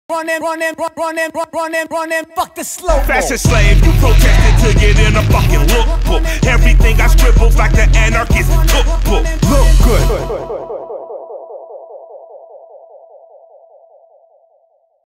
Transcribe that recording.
fuck the slow mo. Fashion slave, you protested to get in a fucking lookbook. Everything I scribbled like the anarchist cookbook. Look good.